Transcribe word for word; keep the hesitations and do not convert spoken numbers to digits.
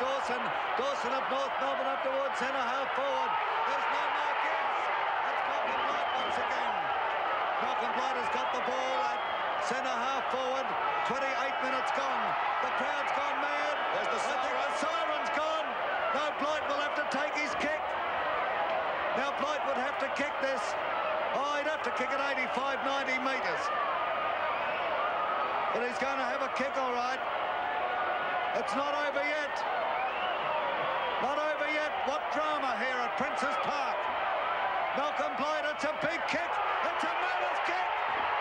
Dawson. Dawson up North Melbourne up towards centre half forward. There's no markings. That's Malcolm Blight once again. Malcolm Blight has got the ball at centre half forward. twenty-eight minutes gone. The crowd's gone mad. There's the I think the siren's gone. No, Blight will have to take his kick. Now Blight would have to kick this. Oh, he'd have to kick it eighty-five, ninety metres. But he's going to have a kick, all right. It's not over yet. Not over yet. What drama here at Princes Park. Malcolm Blight, it's a big kick. It's a mammoth kick.